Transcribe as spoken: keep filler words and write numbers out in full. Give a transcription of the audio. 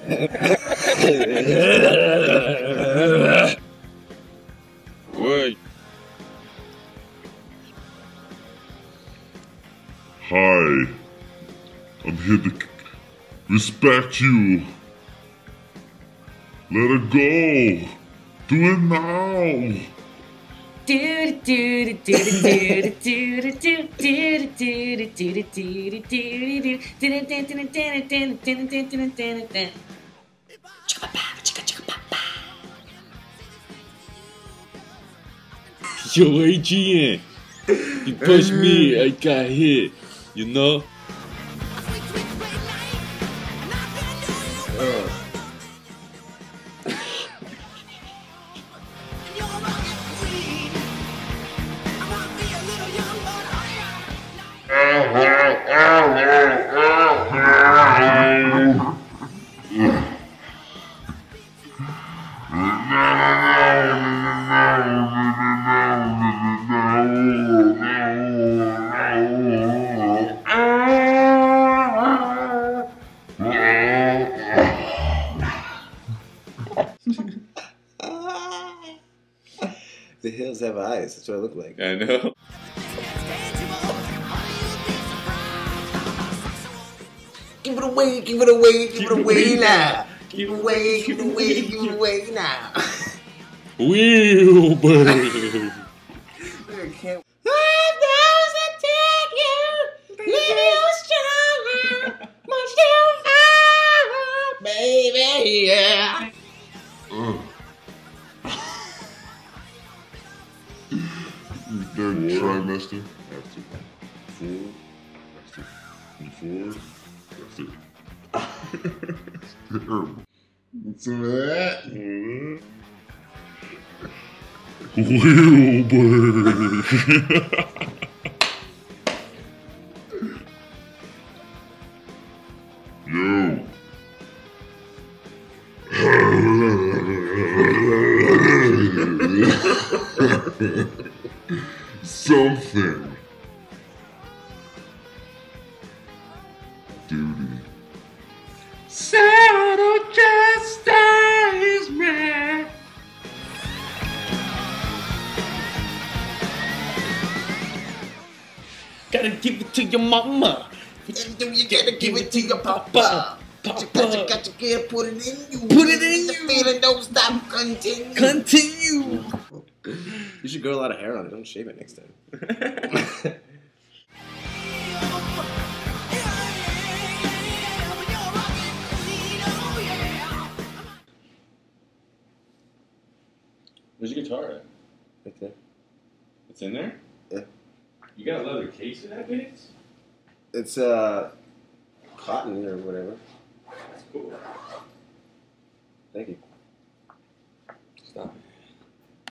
What? Hi. I'm here to respect you. Let it go. Do it now. Yo, Adrian, you pushed me, I got hit, you know? The hills have eyes. That's what I look like. I know. Give it away, give it away, give it away now. Give it away, give it away, give it away now. Wilbur. Can't. Baby, yeah. Uh. Third trimester. After four. After four. After. Terrible. Some of that. Wilbur. Yo. Something. Duty. Settle justice, man. Gotta give it to your mama. And do you gotta give it to your papa. Papa. You got, you got to get put it in you. Put it in the you. feeling don't stop. Continue. Continue. You should grow a lot of hair on it. Don't shave it next time. Where's your guitar at? Right there. It's in there? Yeah. You got a leather case in that case? It's uh cotton or whatever. That's cool. Thank you.